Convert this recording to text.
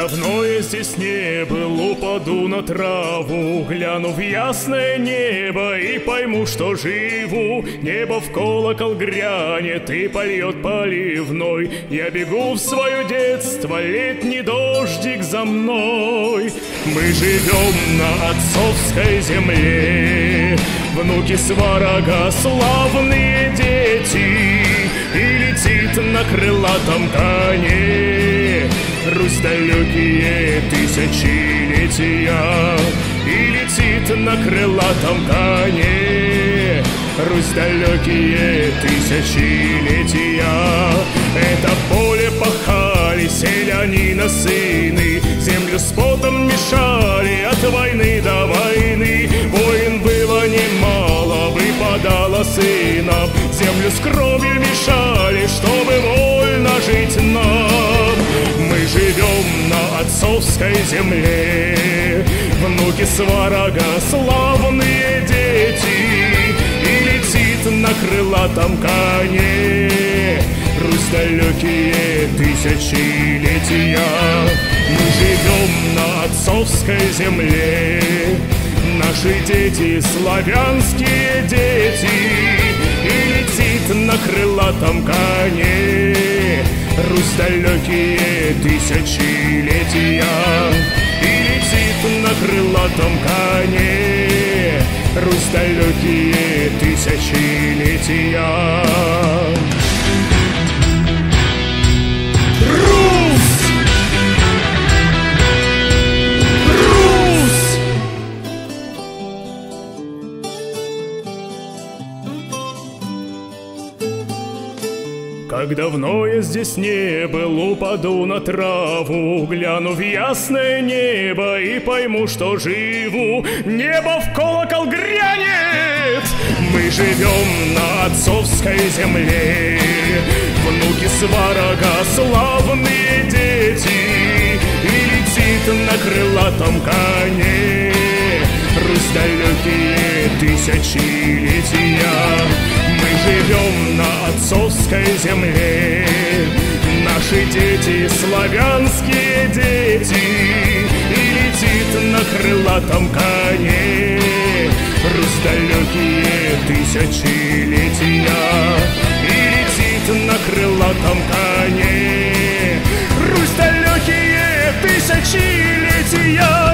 давно я здесь не был, упаду на траву, гляну в ясное небо и пойму, что живу. Небо в колокол грянет и польет поливной. Я бегу в свое детство, летний дождик за мной. Мы живем на отцовской земле, внуки сварога, славные дети. И летит на крылатом коне Русь далекие тысячелетия. И летит на крылатом коне Русь далекие тысячелетия. Это поле пахали селянина сыны, землю с потом мешали от войны до войны. Войн было немало, выпадало сынам, землю с кровью мешали, чтобы вольно жить нам. Мы живем на отцовской земле, внуки сварога, славные дети. И летит на крылатом коне Русь далекие тысячелетия. Мы живем на отцовской земле, наши дети, славянские дети. И летит на крылатом коне Русь далекие тысячелетия. И летит на крылатом коне Русь далекие тысячелетия. Как давно я здесь не был, упаду на траву, гляну в ясное небо и пойму, что живу. Небо в колокол грянет, мы живем на отцовской земле, внуки сварога, славные дети. И летит на крылатом коне Русь далекие тысячелетия. Мы живем на отцовской земле, наши дети, славянские дети. И летит на крылатом коне Русь далекие тысячелетия. И летит на крылатом коне Русь далекие тысячелетия.